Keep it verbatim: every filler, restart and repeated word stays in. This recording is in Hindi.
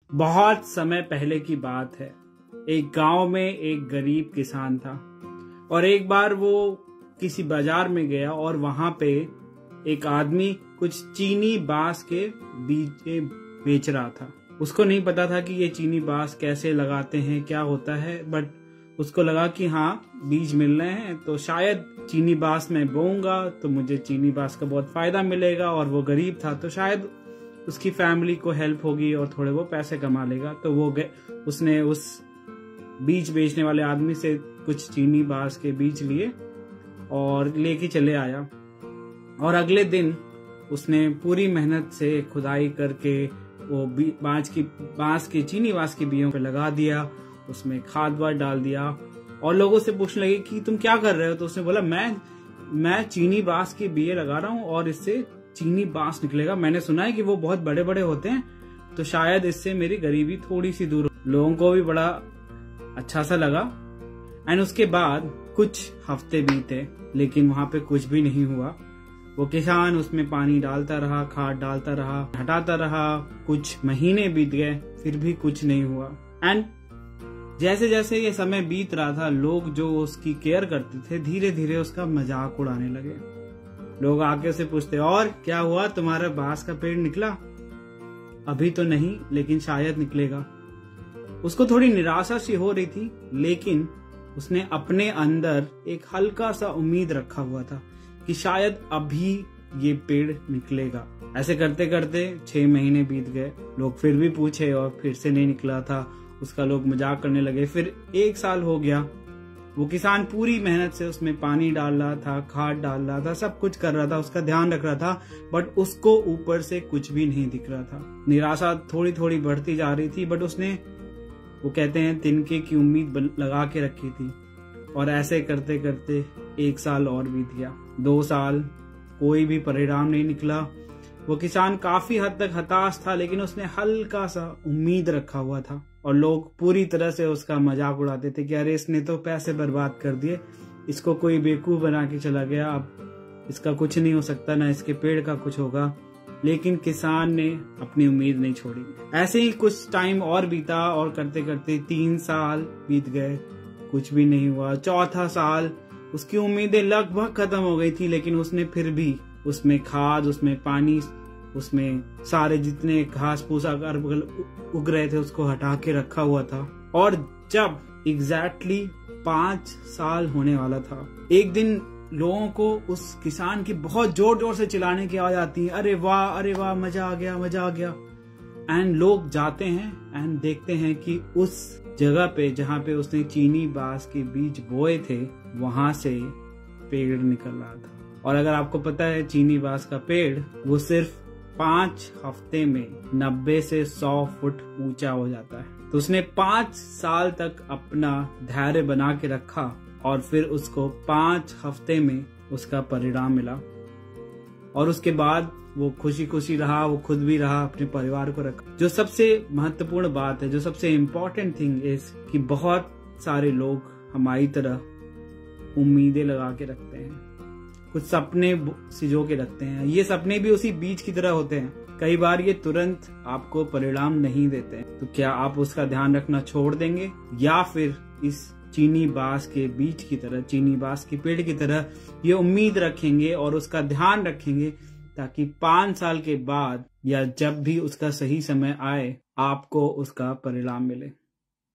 बहुत समय पहले की बात है। एक गांव में एक गरीब किसान था और एक बार वो किसी बाजार में गया और वहां पे एक आदमी कुछ चीनी बांस के बीज बेच रहा था। उसको नहीं पता था कि ये चीनी बांस कैसे लगाते हैं, क्या होता है, बट उसको लगा कि हाँ बीज मिल रहे हैं तो शायद चीनी बांस में बोऊंगा तो मुझे चीनी बांस का बहुत फायदा मिलेगा। और वो गरीब था तो शायद उसकी फैमिली को हेल्प होगी और थोड़े वो पैसे कमा लेगा। तो वो उसने उस बीज बेचने वाले आदमी से कुछ चीनी बांस के बीज लिए और लेके चले आया। और अगले दिन उसने पूरी मेहनत से खुदाई करके वो बांस की बांस के चीनी बांस के बीजों पे लगा दिया, उसमें खाद वाद डाल दिया और लोगों से पूछने लगे कि तुम क्या कर रहे हो। तो उसने बोला मैं मैं चीनी बांस के बीज लगा रहा हूँ और इससे चीनी बांस निकलेगा। मैंने सुना है कि वो बहुत बड़े बड़े होते हैं तो शायद इससे मेरी गरीबी थोड़ी सी दूर हो। लोगों को भी बड़ा अच्छा सा लगा। एंड उसके बाद कुछ हफ्ते बीते लेकिन वहां पे कुछ भी नहीं हुआ। वो किसान उसमें पानी डालता रहा, खाद डालता रहा, हटाता रहा। कुछ महीने बीत गए फिर भी कुछ नहीं हुआ। एंड जैसे जैसे ये समय बीत रहा था लोग जो उसकी केयर करते थे धीरे धीरे उसका मजाक उड़ाने लगे। लोग आके उसे पूछते और क्या हुआ, तुम्हारा बांस का पेड़ निकला? अभी तो नहीं लेकिन शायद निकलेगा। उसको थोड़ी निराशा सी हो रही थी लेकिन उसने अपने अंदर एक हल्का सा उम्मीद रखा हुआ था कि शायद अभी ये पेड़ निकलेगा। ऐसे करते करते छह महीने बीत गए। लोग फिर भी पूछे और फिर से नहीं निकला था। उसका लोग मजाक करने लगे। फिर एक साल हो गया। वो किसान पूरी मेहनत से उसमें पानी डाल रहा था, खाद डाल रहा था, सब कुछ कर रहा था, उसका ध्यान रख रहा था, बट उसको ऊपर से कुछ भी नहीं दिख रहा था। निराशा थोड़ी थोड़ी बढ़ती जा रही थी बट उसने, वो कहते हैं, तिनके की उम्मीद लगा के रखी थी। और ऐसे करते करते एक साल और बीत गया, दो साल, कोई भी परिणाम नहीं निकला। वो किसान काफी हद तक हताश था लेकिन उसने हल्का सा उम्मीद रखा हुआ था और लोग पूरी तरह से उसका मजाक उड़ाते थे कि अरे इसने तो पैसे बर्बाद कर दिए, इसको कोई बेवकूफ बना के चला गया, अब इसका कुछ नहीं हो सकता, ना इसके पेड़ का कुछ होगा। लेकिन किसान ने अपनी उम्मीद नहीं छोड़ी। ऐसे ही कुछ टाइम और बीता और करते करते तीन साल बीत गए, कुछ भी नहीं हुआ। चौथा साल उसकी उम्मीदें लगभग खत्म हो गई थी लेकिन उसने फिर भी उसमें खाद, उसमें पानी, उसमें सारे जितने घास फूस अगर उग रहे थे उसको हटा के रखा हुआ था। और जब एग्जैक्टली पांच साल होने वाला था एक दिन लोगों को उस किसान की बहुत जोर जोर से चिल्लाने की आवाज आती है, अरे वाह अरे वाह, मजा आ गया मजा आ गया। एंड लोग जाते हैं एंड देखते हैं कि उस जगह पे जहाँ पे उसने चीनी बांस के बीज बोए थे वहां से पेड़ निकल रहा था। और अगर आपको पता है चीनी बांस का पेड़ वो सिर्फ पांच हफ्ते में नब्बे से सौ फुट ऊंचा हो जाता है। तो उसने पांच साल तक अपना धैर्य बना के रखा और फिर उसको पांच हफ्ते में उसका परिणाम मिला। और उसके बाद वो खुशी खुशी रहा, वो खुद भी रहा, अपने परिवार को रखा। जो सबसे महत्वपूर्ण बात है, जो सबसे इम्पोर्टेंट थिंग इज कि बहुत सारे लोग हमारी तरह उम्मीदें लगा के रखते हैं, कुछ सपने सिजो के रखते हैं। ये सपने भी उसी बीज की तरह होते हैं। कई बार ये तुरंत आपको परिणाम नहीं देते हैं। तो क्या आप उसका ध्यान रखना छोड़ देंगे या फिर इस चीनी बांस के बीज की तरह, चीनी बांस के पेड़ की तरह ये उम्मीद रखेंगे और उसका ध्यान रखेंगे ताकि पांच साल के बाद या जब भी उसका सही समय आए आपको उसका परिणाम मिले।